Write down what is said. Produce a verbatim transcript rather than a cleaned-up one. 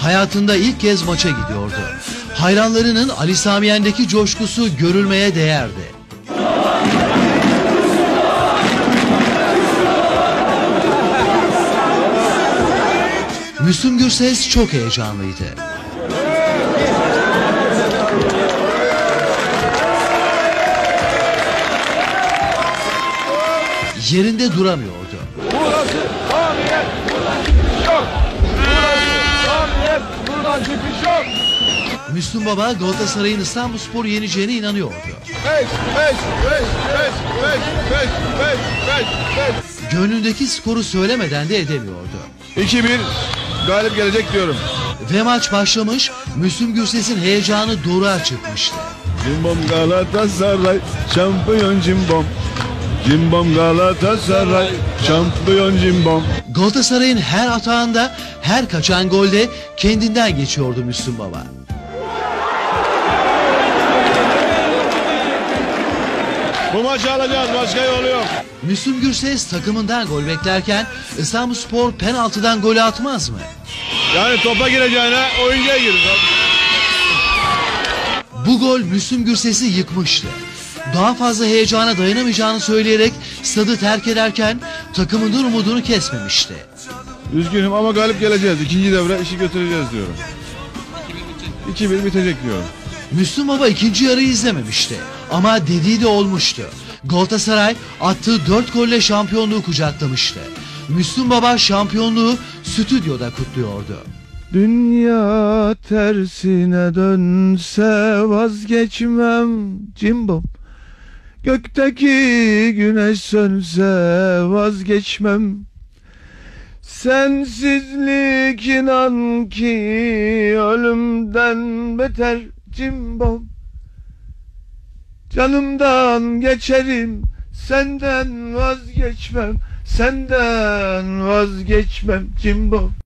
hayatında ilk kez maça gidiyordu. Hayranlarının Ali Sami Yen'deki coşkusu görülmeye değerdi. Müslüm Gürses çok heyecanlıydı. Yerinde duramıyordu. Burası Samiyen, buradan çıkış yok. Burası Samiyen, buradan çıkış yok. Müslüm Baba Galatasaray'ın İstanbulspor'u yeneceğine inanıyordu. Beş, beş, beş, beş, beş, beş, beş, beş, beş. Gönlündeki skoru söylemeden de edemiyordu. iki bir galip gelecek diyorum. Ve maç başlamış, Müslüm Gürses'in heyecanı doruğa çıkmıştı. Cimbom Galatasaray, şampiyon cimbom. Cimbom Galatasaray, şampiyon cimbom. Galatasaray'ın her atağında, her kaçan golde kendinden geçiyordu Müslüm Baba. Bu maçı alacağız, başka yolu yok. Müslüm Gürses takımından gol beklerken İstanbulspor penaltıdan golü atmaz mı? Yani topa gireceğine oyuncuya girir. Bu gol Müslüm Gürses'i yıkmıştı. Daha fazla heyecana dayanamayacağını söyleyerek stadı terk ederken takımının umudunu kesmemişti. Üzgünüm ama galip geleceğiz. İkinci devre işi götüreceğiz diyorum. iki bir bitecek diyorum. Müslüm Baba ikinci yarıyı izlememişti. Ama dediği de olmuştu. Galatasaray attığı dört golle şampiyonluğu kucaklamıştı. Müslüm Baba şampiyonluğu stüdyoda kutluyordu. Dünya tersine dönse vazgeçmem cimbom. Gökteki güneş sönse vazgeçmem. Sensizlik inan ki ölümden beter cimbom. Canımdan geçerim, senden vazgeçmem, senden vazgeçmem cimbom.